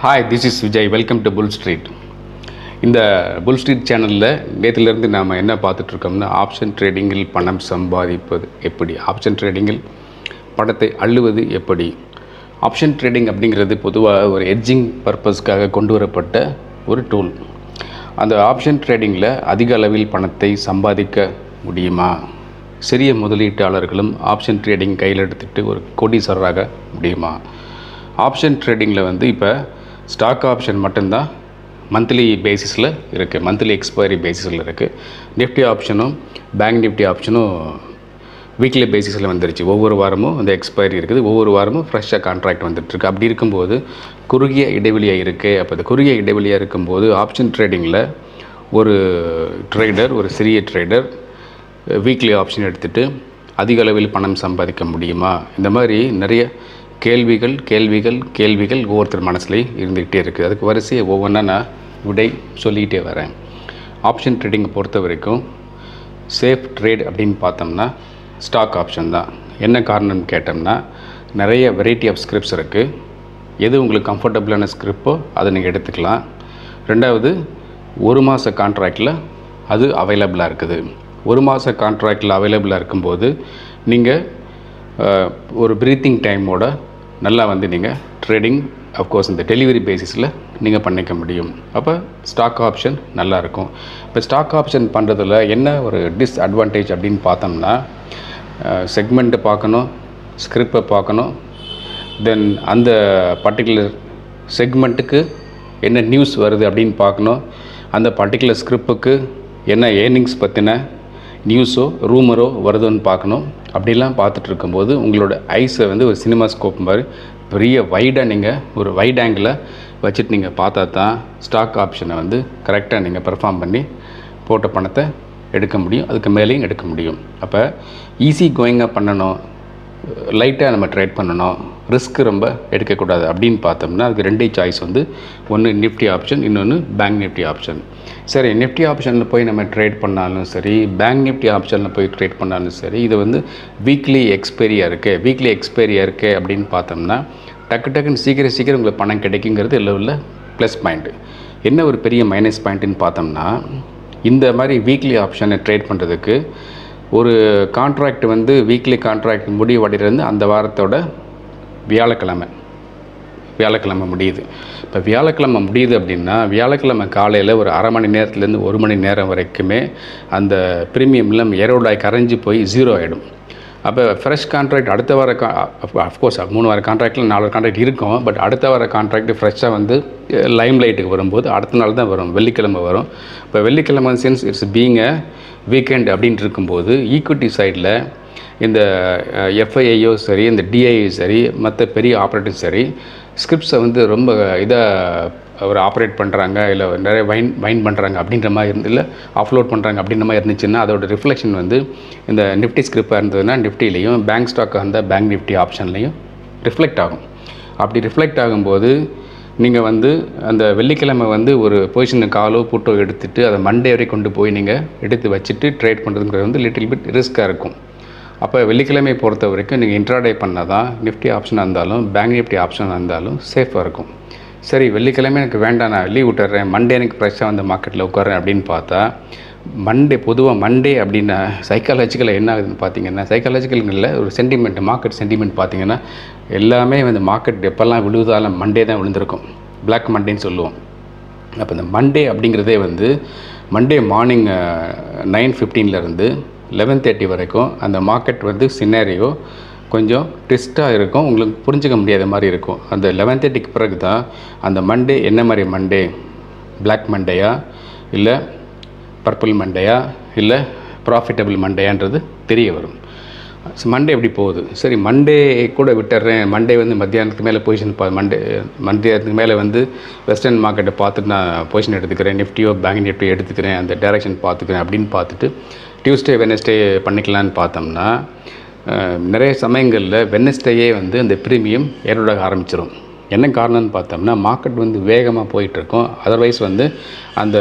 Hi, this is Vijay. Welcome to Bull Street. இந்த புல் street சேனலில் நேற்றுலேருந்து நாம் என்ன பார்த்துட்ருக்கோம்னா ஆப்ஷன் ட்ரேடிங்கில் பணம் சம்பாதிப்பது எப்படி, ஆப்ஷன் ட்ரேடிங்கில் பணத்தை அள்ளுவது எப்படி. ஆப்ஷன் ட்ரேடிங் அப்படிங்கிறது பொதுவாக ஒரு எட்ஜிங் பர்பஸ்க்காக கொண்டு வரப்பட்ட ஒரு டூல். அந்த ஆப்ஷன் ட்ரேடிங்கில் அதிக அளவில் பணத்தை சம்பாதிக்க முடியுமா? சிறிய முதலீட்டாளர்களும் ஆப்ஷன் ட்ரேடிங் கையில் எடுத்துகிட்டு ஒரு கோடீஸ்வரராக முடியுமா? ஆப்ஷன் ட்ரேடிங்கில் இப்போ ஸ்டாக் ஆப்ஷன் மட்டும்தான் மந்த்லி பேசிஸில் இருக்குது, மந்த்லி எக்ஸ்பைரி பேசிஸில் இருக்குது. நிஃப்டி ஆப்ஷனும் பேங்க் நிஃப்டி ஆப்ஷனும் வீக்லி பேசிஸில் வந்துருச்சு. ஒவ்வொரு வாரமும் அந்த எக்ஸ்பைரி இருக்குது, ஒவ்வொரு வாரமும் ஃப்ரெஷ்ஷாக கான்ட்ராக்ட் வந்துட்டுருக்கு. அப்படி இருக்கும்போது குறுகிய இடைவெளியாக இருக்குது. அப்போ அந்த குறுகிய இடைவெளியாக இருக்கும்போது ஆப்ஷன் ட்ரேடிங்கில் ஒரு ட்ரேடர், ஒரு சிறிய ட்ரேடர் வீக்லி ஆப்ஷன் எடுத்துகிட்டு அதிக அளவில் பணம் சம்பாதிக்க முடியுமா? இந்த மாதிரி நிறைய கேள்விகள் ஒவ்வொருத்தர் மனசுலேயும் இருந்துக்கிட்டே இருக்குது. அதுக்கு வரிசையை ஒவ்வொன்றா நான் விடை சொல்லிக்கிட்டே வரேன். ஆப்ஷன் ட்ரேடிங்கை பொறுத்த வரைக்கும் சேஃப் ட்ரேட் அப்படின்னு பார்த்தோம்னா ஸ்டாக் ஆப்ஷன் தான். என்ன காரணம்னு கேட்டோம்னா நிறைய வெரைட்டி ஆஃப் ஸ்கிரிப்ட்ஸ் இருக்குது. எது உங்களுக்கு கம்ஃபர்டபுளான ஸ்கிரிப்போ அதை நீங்கள் எடுத்துக்கலாம். ரெண்டாவது, ஒரு மாத கான்ட்ராக்டில் அது அவைலபிளாக இருக்குது. ஒரு மாத கான்ட்ராக்டில் அவைலபிளாக இருக்கும்போது நீங்கள் ஒரு ப்ரீத்திங் டைமோட நல்லா நீங்கள் ட்ரேடிங் அஃப்கோர்ஸ் இந்த டெலிவரி பேசிஸில் நீங்கள் பண்ணிக்க முடியும். அப்போ ஸ்டாக் ஆப்ஷன் நல்லாயிருக்கும். இப்போ ஸ்டாக் ஆப்ஷன் பண்ணுறதுல என்ன ஒரு டிஸ்அட்வான்டேஜ் அப்படின்னு பார்த்தோம்னா செக்மெண்ட்டை பார்க்கணும், ஸ்கிரிப்பை பார்க்கணும், தென் அந்த பர்டிகுலர் செக்மெண்ட்டுக்கு என்ன நியூஸ் வருது அப்படின்னு பார்க்கணும், அந்த பர்டிகுலர் ஸ்கிரிப்புக்கு என்ன ஏர்னிங்ஸ் பற்றின நியூஸோ ரூமரோ வருதுன்னு பார்க்கணும். அப்படிலாம் பார்த்துட்டு இருக்கும்போது உங்களோட ஐஸை ஒரு சினிமா ஸ்கோப் மாதிரி பெரிய வைடாக நீங்கள் ஒரு வைட் ஆங்கிளில் வச்சுட்டு நீங்கள் பார்த்தா தான் ஸ்டாக் ஆப்ஷனை கரெக்டாக நீங்கள் பெர்ஃபார்ம் பண்ணி போட்ட பணத்தை எடுக்க முடியும், அதுக்கு மேலேயும் எடுக்க முடியும். அப்போ ஈஸி கோயிங்காக பண்ணணும், லைட்டாக நம்ம ட்ரேட் பண்ணணும், ரிஸ்க் ரொம்ப எடுக்கக்கூடாது அப்படின்னு பார்த்தோம்னா அதுக்கு ரெண்டே சாய்ஸ் ஒன்று நிஃப்டி ஆப்ஷன், இன்னொன்று பேங்க் நிஃப்டி ஆப்ஷன். சரி, நிஃப்டி ஆப்ஷனில் போய் நம்ம ட்ரேட் பண்ணாலும் சரி, பேங்க் நிஃப்டி ஆப்ஷனில் போய் ட்ரேட் பண்ணாலும் சரி, இது வீக்லி எக்ஸ்பைரியாக இருக்குது அப்படின்னு பார்த்தோம்னா டக்குன்னு சீக்கிரம் உங்களுக்கு பணம் கிடைக்குங்கிறது இல்லை ப்ளஸ் பாயிண்ட்டு. என்ன ஒரு பெரிய மைனஸ் பாயிண்ட்டுன்னு பார்த்தோம்னா இந்த மாதிரி வீக்லி ஆப்ஷனை ட்ரேட் பண்ணுறதுக்கு ஒரு கான்ட்ராக்ட் வீக்லி கான்ட்ராக்ட் முடிவடைகிறது அந்த வாரத்தோட வியாழக்கிழமை முடியுது. இப்போ வியாழக்கிழமை முடியுது அப்படின்னா வியாழக்கிழமை காலையில் ஒரு அரை மணி நேரத்துலேருந்து 1 மணி நேரம் வரைக்குமே அந்த ப்ரீமியம்லாம் எரோடாய் கரைஞ்சி போய் 0 ஆகிடும். அப்போ ஃப்ரெஷ் கான்ட்ராக்ட் அடுத்த வார அஃப்கோர்ஸ் 3 வார கான்ட்ராக்டில் 4 கான்ட்ராக்ட் இருக்கும். பட் அடுத்த வார கான்ட்ராக்ட் ஃப்ரெஷ்ஷாக லைம் லைட்டுக்கு வரும்போது அடுத்த நாள் தான் வரும், வெள்ளிக்கிழமை வரும். இப்போ வெள்ளிக்கிழமை since it's being a weekend அப்படின்ட்டு இருக்கும்போது ஈக்விட்டி சைடில் இந்த எஃப்ஐஐயோ சரி, இந்த டிஐயோ சரி, மற்ற பெரிய ஆப்ரேட்டரும் சரி ஸ்கிரிப்ட்ஸை ரொம்ப இதாக ஒரு ஆப்ரேட் பண்ணுறாங்க, இல்லை நிறைய வைன் பண்ணுறாங்க அப்படின்ற மாதிரி இல்லை அப்லோட் பண்ணுறாங்க அப்படின்ற மாதிரி இருந்துச்சுன்னா அதோட ரிஃப்ளெக்ஷன் இந்த நிஃப்டி ஸ்கிரிப்பாக இருந்ததுன்னா நிஃப்டிலையும், பேங்க் ஸ்டாக்காக இருந்தால் பேங்க் நிஃப்டி ஆப்ஷன்லையும் ரிஃப்ளெக்ட் ஆகும். அப்படி ரிஃப்ளெக்ட் ஆகும்போது நீங்கள் அந்த வெள்ளிக்கிழமை ஒரு பொசிஷனை காலோ புட்டோ எடுத்துகிட்டு அதை மண்டே வரை கொண்டு போய் நீங்கள் எடுத்து வச்சுட்டு ட்ரேட் பண்ணுறதுங்கிறது லிட்டில் பிட் ரிஸ்க்காக இருக்கும். அப்போ வெள்ளிக்கிழமை பொறுத்த வரைக்கும் நீங்கள் இன்ட்ராடே பண்ணால் தான் நிஃப்டி ஆப்ஷனாக இருந்தாலும் பேங்க் நிஃப்டி ஆப்ஷனாக இருந்தாலும் சேஃபாக இருக்கும். சரி, வெள்ளிக்கிழமை எனக்கு வேண்டாம், நான் லீவ் விட்டுறேன், மண்டே எனக்கு ஃப்ரெஷ்ஷாக மார்க்கெட்டில் உட்காரேன் அப்படின்னு பார்த்தா பொதுவாக மண்டே அப்படின்னா சைக்காலஜிக்கலாக என்ன ஆகுதுன்னு பார்த்தீங்கன்னா, சைக்காலஜிக்கல்களில் ஒரு சென்டிமெண்ட், மார்க்கெட் சென்டிமெண்ட் பார்த்தீங்கன்னா எல்லாமே மார்க்கெட் எப்போல்லாம் விழுவதாலும் மண்டே தான் விழுந்திருக்கும், பிளாக் மண்டேன்னு சொல்லுவோம். அப்போ இந்த மண்டே அப்படிங்கிறதே மண்டே மார்னிங் 9:15 11:30 வரைக்கும் அந்த மார்க்கெட் சினாரியோ கொஞ்சம் ட்விஸ்ட்டாக இருக்கும், உங்களுக்கு புரிஞ்சிக்க முடியாத மாதிரி இருக்கும். அந்த 11:30க்கு பிறகு தான் அந்த மண்டே என்ன மாதிரி மண்டே, பிளாக் மண்டேயா இல்லை பர்பிள் மண்டேயா இல்லை ப்ராஃபிட்டபிள் மண்டேயான்றது தெரிய வரும். மண்டே எப்படி போகுது, சரி மண்டே கூட விட்டுறேன், மண்டே மத்தியானத்துக்கு மேலே பொசிஷன் மத்தியானத்துக்கு மேலே வெஸ்டர்ன் மார்க்கெட்டை பார்த்துட்டு நான் பொசிஷன் எடுத்துக்கிறேன், நிஃப்டியோ பேங்க் நிஃப்டியோ எடுத்துக்கிறேன், அந்த டைரக்ஷன் பார்த்துக்கிறேன் அப்படின்னு பார்த்துட்டு டியூஸ்டே வெனஸ்டே பண்ணிக்கலான்னு பார்த்தோம்னா நிறைய சமயங்களில் வெனஸ்டேயே அந்த ப்ரீமியம் ஏறோட ஆரம்பிச்சிடும். என்ன காரணம்னு பார்த்தோம்னா மார்க்கெட் வேகமாக போயிட்டுருக்கும். அதர்வைஸ் அந்த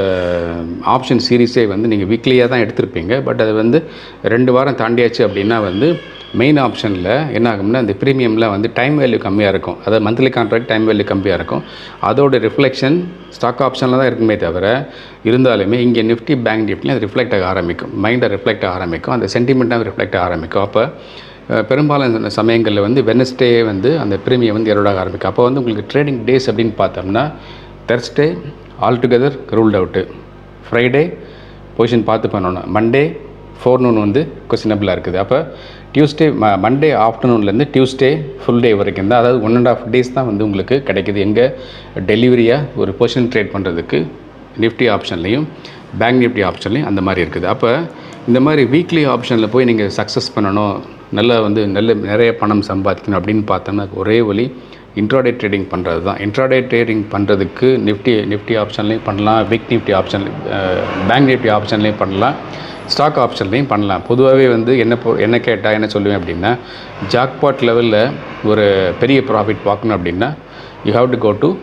ஆப்ஷன் சீரீஸே நீங்கள் வீக்லியாக தான் எடுத்திருப்பீங்க. பட் அது 2 வாரம் தாண்டியாச்சு அப்படின்னா மெயின் ஆப்ஷனில் என்ன ஆகும்னா இந்த ப்ரீமியமில் வந்து டைம் வேல்யூ கம்மியாக இருக்கும். அதாவது மந்த்லி கான்ட்ராக்ட் டைம் வேல்யூ கம்மியாக இருக்கும். அதோட ரிஃப்ளெக்ஷன் ஸ்டாக் ஆப்ஷனில் தான் இருக்குமே தவிர, இருந்தாலுமே இங்கே நிஃப்டி பேங்க் நிஃப்டியில் அது ரிஃப்ளெக்ட் ஆக ஆரம்பிக்கும். மைண்டை ரிஃப்ளெக்ட் ஆக ஆரம்பிக்கும். அந்த சென்டிமெண்ட்டாக ரிஃப்ளெக்ட் ஆக ஆரம்பிக்கும். அப்போ பெரும்பாலான சமயங்களில் வந்து வெனஸ்டே வந்து அந்த ப்ரீமியம் வந்து எரோட் ஆக ஆரம்பிக்கும். அப்போ வந்து உங்களுக்கு ட்ரேடிங் டேஸ் அப்படின்னு பார்த்தோம்னா Thursday altogether ruled out, Friday position பார்த்து பண்ணணும், மண்டே ஃபோர்நூன் வந்து கொஸ்டினபிளாக இருக்குது. அப்போ டியூஸ்டே மண்டே ஆஃப்டர்நூன்லேருந்து டியூஸ்டே ஃபுல் டே வரைக்கும் தான், அதாவது 1.5 days தான் வந்து உங்களுக்கு கிடைக்குது. எங்கே டெலிவரியாக ஒரு பொசிஷன் ட்ரேட் பண்ணுறதுக்கு நிஃப்டி ஆப்ஷன்லேயும் பேங்க் நிஃப்டி ஆப்ஷன்லேயும் அந்த மாதிரி இருக்குது. அப்போ இந்த மாதிரி வீக்லி ஆப்ஷனில் போய் நீங்கள் சக்ஸஸ் பண்ணணும், நிறைய பணம் சம்பாதிக்கணும் அப்படின்னு பார்த்தோம்னா ஒரே வழி இன்ட்ராடே ட்ரேடிங் பண்ணுறது தான். இன்ட்ராடே ட்ரேடிங் பண்ணுறதுக்கு நிஃப்டி ஆப்ஷன்லேயும் பண்ணலாம், வீக் நிஃப்டி ஆப்ஷன்லேயும் பேங்க் நிஃப்டி ஆப்ஷன்லேயும் பண்ணலாம், ஸ்டாக் ஆப்ஷன்லேயும் பண்ணலாம். பொதுவாகவே வந்து என்ன கேட்டால் என்ன சொல்லுவேன் அப்படின்னா, ஜாக்பாட் லெவலில் ஒரு பெரிய ப்ராஃபிட் பார்க்கணும் அப்படின்னா you have to go to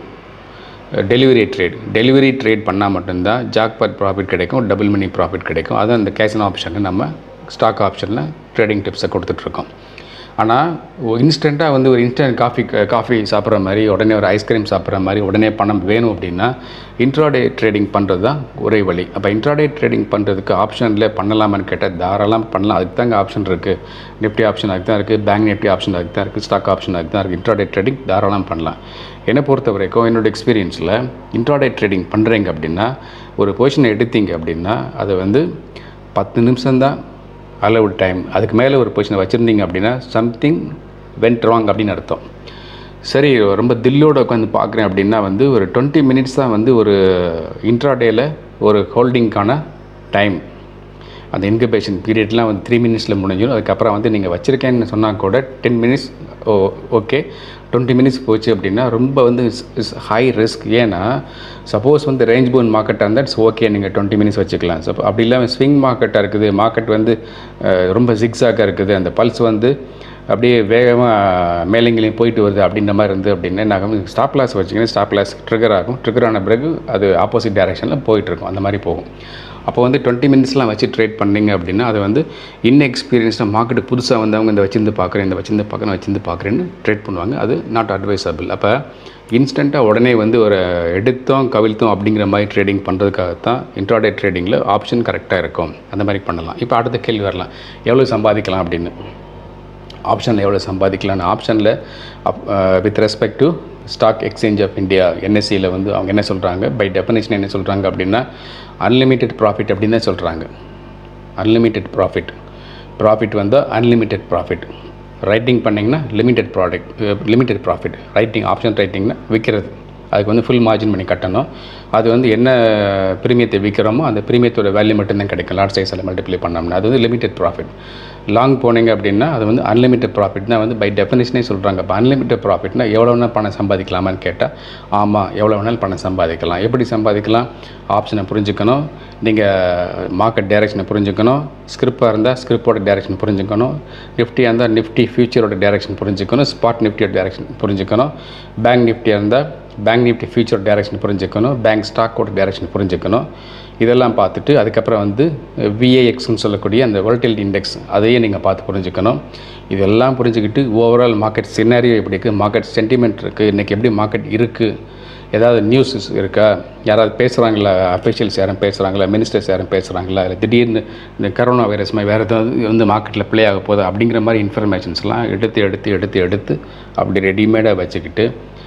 delivery trade பண்ணால் மட்டும்தான் ஜாக்பாட் ப்ராஃபிட் கிடைக்கும், டபுள் மணி ப்ராஃபிட் கிடைக்கும். அதுதான் இந்த கேசினோ ஆப்ஷனுக்கு நம்ம ஸ்டாக் ஆப்ஷனில் ட்ரேடிங் டிப்ஸை கொடுத்துட்ருக்கோம். ஆனால் இன்ஸ்டண்ட்டாக வந்து ஒரு இன்ஸ்டன்ட் காஃபி சாப்பிட்ற மாதிரி, உடனே ஒரு ஐஸ்கிரீம் சாப்பிட்ற மாதிரி உடனே பணம் வேணும் அப்படின்னா இன்ட்ராடே ட்ரேடிங் பண்ணுறது தான் ஒரே வழி. அப்போ இன்ட்ராடே ட்ரேடிங் பண்ணுறதுக்கு ஆப்ஷனில் பண்ணலாமான்னு கேட்டால் தாராளம் பண்ணலாம். அதுக்கு தாங்க ஆப்ஷன் இருக்குது. நிஃப்டி ஆப்ஷன் அதுக்கு தான் இருக்குது, பேங்க் நிஃப்டி ஆப்ஷன் அதுக்கு தான் இருக்குது, ஸ்டாக் ஆப்ஷன் அதுக்கு தான் இருக்குது. இன்ட்ராடே ட்ரேடிங் தாராளம் பண்ணலாம். என்னை பொறுத்த வரைக்கும் என்னோடய எக்ஸ்பீரியன்ஸில் இன்ட்ராடே ட்ரேடிங் பண்ணுறீங்க அப்படின்னா, ஒரு பொசிஷனை எடுத்தீங்க அப்படின்னா அதை வந்து 10 நிமிஷம்தான் அலவுட் டைம். அதுக்கு மேலே ஒரு பொசிஷனை வச்சுருந்தீங்க அப்படின்னா சம்திங் வென்ட் ராங் அப்படின்னு அர்த்தம். சரி, ரொம்ப தில்லோடு உட்காந்து பார்க்குறேன் அப்படின்னா வந்து ஒரு 20 minutes தான் வந்து ஒரு இன்ட்ராடேயில் ஒரு ஹோல்டிங்க்கான டைம். அந்த இன்குபேஷன் பீரியட்லாம் வந்து 3 minutes முடிஞ்சிடும். அதுக்கப்புறம் வந்து நீங்கள் வச்சுருக்கேன்னு சொன்னால் கூட 10 minutes ஓகே, 20 minutes போச்சு அப்படின்னா ரொம்ப வந்து ஹை ரிஸ்க். ஏன்னா சப்போஸ் வந்து ரேஞ்ச் பவுண்ட் மார்க்கெட்டாக இருந்தால் இட்ஸ் ஓகே, நீங்கள் 20 minutes வச்சுக்கலாம். ஸோ அப்படி இல்லாமல் ஸ்விங் மார்க்கெட்டாக இருக்குது, மார்க்கெட் வந்து ரொம்ப ஜிக்ஸாக்காக இருக்குது, அந்த பல்ஸ் வந்து அப்படியே வேகமாக மேலேங்களையும் போயிட்டு வருது அப்படின்ற மாதிரி இருந்து அப்படின்னா நாங்கள் ஸ்டாப் லாஸ் வச்சிங்கன்னா ஸ்டாப் லாஸ் ட்ரிகர் ஆகும். ட்ரிகர் ஆன பிறகு அது ஆப்போசிட் டைரெக்ஷனில் போயிட்டுருக்கும், அந்த மாதிரி போகும். அப்போ வந்து 20 minutesலாம் வச்சு ட்ரேட் பண்ணிங்க அப்படின்னா அது வந்து இன்எக்ஸ்பீரியன்ஸ்டாக மார்க்கெட்டு புதுசாக வந்தவங்க இந்த வச்சிருந்து பார்க்குறேன்னு ட்ரேட் பண்ணுவாங்க. அது நாட் அட்வைசபிள். அப்போ இன்ஸ்டண்ட்டாக உடனே வந்து ஒரு எடுத்தோம் கவிழ்த்தோம் அப்படிங்கிற மாதிரி ட்ரேடிங் பண்ணுறதுக்காகத்தான் இன்ட்ராடே ட்ரேடிங்கில் ஆப்ஷன் கரெக்டாக இருக்கும். அந்த மாதிரி பண்ணலாம். இப்போ அடுத்த கேள்வி வரலாம், எவ்வளோ சம்பாதிக்கலாம் அப்படின்னு. ஆப்ஷனில் எவ்வளோ சம்பாதிக்கலான்னு ஆப்ஷனில் with respect to stock exchange of India என்எஸ்சியில் வந்து அவங்க என்ன சொல்கிறாங்க, பை டெஃபினேஷன் என்ன சொல்கிறாங்க அப்படின்னா அன்லிமிட்டெட் ப்ராஃபிட் அப்படின்னு தான் சொல்கிறாங்க. அன்லிமிட்டெட் ப்ராஃபிட் வந்தால் அன்லிமிட்டெட் ப்ராஃபிட். ரைட்டிங் பண்ணிங்கன்னா லிமிட்டெட் ப்ராஃபிட். ஆப்ஷன் ரைட்டிங்னா விற்கிறது, அதுக்கு வந்து ஃபுல் மார்ஜின் பண்ணி கட்டணும். அது வந்து என்ன ப்ரீமியத்தை விற்கிறோமோ அந்த ப்ரீமியத்தோட வேல்யூ மட்டும்தான் கிடைக்கும். லாட் சைஸில் மல்டிப்ளை பண்ணோம்னா அது வந்து லிமிட்டெட் ப்ராஃபிட். லாங் போனீங்க அப்படின்னா அது வந்து அன்லிமிட்டெட் ப்ராஃபிட் தான் வந்து பை டெஃபினேஷனே சொல்கிறாங்க. இப்போ அன்லிமிட்டெட் ப்ராஃபிட்னா எவ்வளோ வேணால் பணம் சம்பாதிக்கலாமான்னு கேட்டால் ஆமாம், எவ்வளோ வேணாலும் பணம் சம்பாதிக்கலாம். எப்படி சம்பாதிக்கலாம்? ஆப்ஷனை புரிஞ்சுக்கணும், நீங்கள் மார்க்கெட் டைரெக்ஷனை புரிஞ்சுக்கணும், ஸ்கிரிப்பாக இருந்தால் ஸ்கிரிப்போட டைரெக்ஷன் புரிஞ்சுக்கணும், நிஃப்டியாக இருந்தால் நிஃப்டி ஃபியூச்சரோட டைரெக்ஷன் புரிஞ்சுக்கணும், ஸ்பாட் நிஃப்டியோட டைரெக்ஷன் புரிஞ்சுக்கணும், பேங்க் நிஃப்டியாக இருந்தால் பேங்க் நிஃப்டி ஃபியூச்சர் டைரெக்ஷன் புரிஞ்சுக்கணும், பேங்க் ஸ்டாக்கோட டைரெக்ஷன் புரிஞ்சுக்கணும். இதெல்லாம் பார்த்துட்டு அதுக்கப்புறம் வந்து விஏஎக்ஸ்ன்னு சொல்லக்கூடிய அந்த வாலட்டிலிட்டி இண்டெக்ஸ் அதையே நீங்கள் பார்த்து புரிஞ்சுக்கணும். இதெல்லாம் புரிஞ்சுக்கிட்டு ஓவரால் மார்க்கெட் சினாரியோ எப்படி இருக்குது, மார்க்கெட் சென்டிமெண்ட் இருக்குது, இன்றைக்கி எப்படி மார்க்கெட் இருக்குது, ஏதாவது நியூஸ் இருக்கா, யாராவது பேசுகிறாங்களா, அஃபிஷியல்ஸ் யாரும் பேசுகிறாங்களா, மினிஸ்டர்ஸ் யாரும் பேசுகிறாங்களா, இல்லை திடீர்னு இந்த கரோனா வைரஸ் மாதிரி வேறு ஏதாவது வந்து மார்க்கெட்டில் ப்ளே ஆக போகுது அப்படிங்கிற மாதிரி இன்ஃபர்மேஷன்ஸ்லாம் எடுத்து அப்படி ரெடிமேடாக வச்சுக்கிட்டு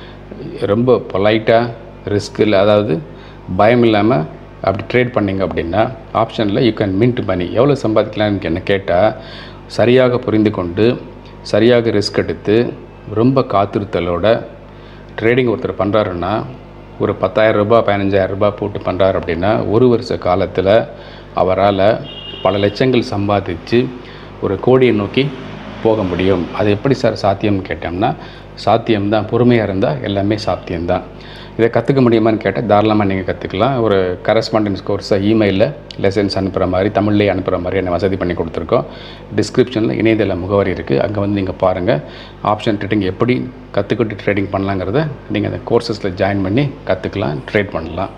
ரொம்ப பொலைட்டாக ரிஸ்க் இல்லை, அதாவது பயம் இல்லாமல் அப்படி ட்ரேட் பண்ணிங்க அப்படின்னா ஆப்ஷனில் யூ கேன் மின்ட் மணி. எவ்வளோ சம்பாதிக்கலான்னு என்ன கேட்டால் சரியாக புரிந்து கொண்டு சரியாக ரிஸ்க் எடுத்து ரொம்ப காத்திருத்தலோட ட்ரேடிங் ஒருத்தர் பண்ணுறாருன்னா ஒரு 10,000 ரூபாய் 15,000 ரூபாய் போட்டு பண்ணுறாரு அப்படின்னா ஒரு வருஷ காலத்தில் அவரால் பல லட்சங்கள் சம்பாதிச்சு ஒரு கோடியை நோக்கி போக முடியும். அது எப்படி சார் சாத்தியம்னு கேட்டோம்னா சாத்தியம்தான். பொறுமையாக இருந்தால் எல்லாமே சாத்தியம்தான். இதை கற்றுக்க முடியுமான்னு கேட்டால் தாராளமாக நீங்கள் கற்றுக்கலாம். ஒரு கரஸ்பாண்டன்ஸ் கோர்ஸை இமெயிலில் லெசன்ஸ் அனுப்புகிற மாதிரி தமிழ்லேயே அனுப்புகிற மாதிரி என்ன வசதி பண்ணி கொடுத்துருக்கோம். டிஸ்கிரிப்ஷனில் இணையதள முகவரி இருக்குது, அங்கே வந்து நீங்கள் பாருங்கள். ஆப்ஷன் ட்ரேடிங் எப்படி கற்றுக்கிட்டு ட்ரேடிங் பண்ணலாங்கிறத நீங்கள் அந்த கோர்சஸில் ஜாயின் பண்ணி கற்றுக்கலாம், ட்ரேட் பண்ணலாம்.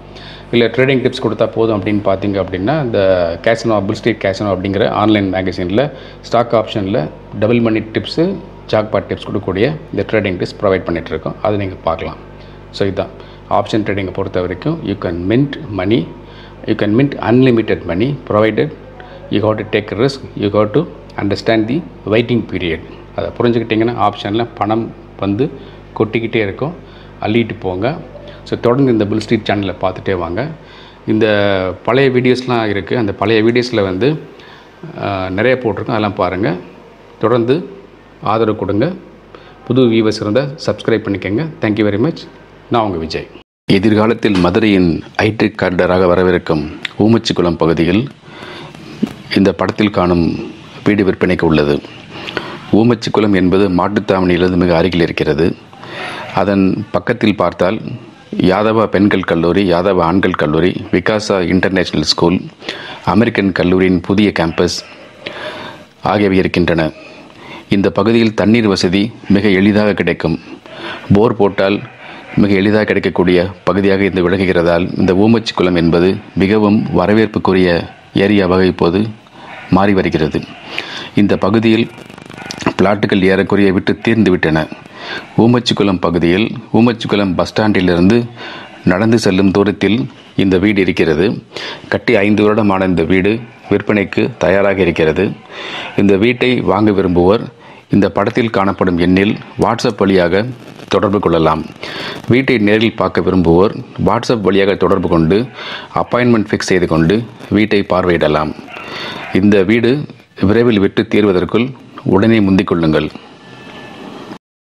இல்லை ட்ரேடிங் டிப்ஸ் கொடுத்தா போதும் அப்படின்னு பார்த்தீங்க அப்படின்னா இந்த கேசினோ புல் ஸ்ட்ரீட் கேசினோ அப்படிங்கிற ஆன்லைன் மேகசினில் ஸ்டாக் ஆப்ஷனில் double money tips jackpot tips கொடுக்கக்கூடிய இந்த ட்ரேடிங் டிப்ஸ் ப்ரொவைட் பண்ணிகிட்ருக்கோம். அதை நீங்கள் பார்க்கலாம். ஸோ இதுதான் ஆப்ஷன் ட்ரேடிங்கை பொறுத்த வரைக்கும் you can mint money, you can mint unlimited money provided you have to take risk, you have to understand the waiting period. அதை புரிஞ்சுக்கிட்டிங்கன்னா ஆப்ஷனில் பணம் வந்து கொட்டிக்கிட்டே இருக்கும், அள்ளிட்டு போங்க. ஸோ தொடர்ந்து இந்த புல் ஸ்ட்ரீட் சேனலில் பார்த்துட்டே வாங்க. இந்த பழைய வீடியோஸ்லாம் இருக்குது, அந்த பழைய வீடியோஸில் வந்து நிறைய போட்டிருக்கோம், அதெல்லாம் பாருங்கள். தொடர்ந்து ஆதரவு கொடுங்க. புது வியூவர்ஸ் இருந்தால் சப்ஸ்கிரைப் பண்ணிக்கோங்க. Thank you very much. நான் உங்கள் விஜய். எதிர்காலத்தில் மதுரையின் ஐடி கார்டராக வரவிருக்கும் ஊமச்சிக்குளம் பகுதியில் இந்த படத்தில் காணும் வீடு விற்பனைக்கு உள்ளது. ஊமச்சிக்குளம் என்பது மாட்டுத்தாவணியிலிருந்து மிக அருகில் இருக்கிறது. அதன் பக்கத்தில் பார்த்தால் யாதவா பெண்கள் கல்லூரி, யாதவா ஆண்கள் கல்லூரி, விகாசா இன்டர்நேஷ்னல் ஸ்கூல், அமெரிக்கன் கல்லூரியின் புதிய கேம்பஸ் ஆகியவை இருக்கின்றன. இந்த பகுதியில் தண்ணீர் வசதி மிக எளிதாக கிடைக்கும். போர் போட்டால் மிக எளிதாக கிடைக்கக்கூடிய பகுதியாக இது விளங்குகிறதால் இந்த ஊமச்சிக்குளம் என்பது மிகவும் வரவேற்புக்குரிய ஏரியாவாக இப்போது மாறி வருகிறது. இந்த பகுதியில் பிளாட்டுகள் ஏறக்குறைய விட்டு தீர்ந்து விட்டன. ஊமச்சிக்குளம் பகுதியில் ஊமச்சிக்குளம் பஸ் ஸ்டாண்டிலிருந்து நடந்து செல்லும் தூரத்தில் இந்த வீடு இருக்கிறது. கட்டி 5 வருடமான இந்த வீடு விற்பனைக்கு தயாராக இருக்கிறது. இந்த வீட்டை வாங்க விரும்புவோர் இந்த படத்தில் காணப்படும் எண்ணில் வாட்ஸ்அப் வழியாக தொடர்பு கொள்ளலாம். வீட்டை நேரில் பார்க்க விரும்புவோர் வாட்ஸ்அப் வழியாக தொடர்பு கொண்டு அப்பாயின்மெண்ட் ஃபிக்ஸ் செய்து கொண்டு வீட்டை பார்வையிடலாம். இந்த வீடு விரைவில் விட்டு தீர்வதற்குள் உடனே முந்திக் கொள்ளுங்கள்.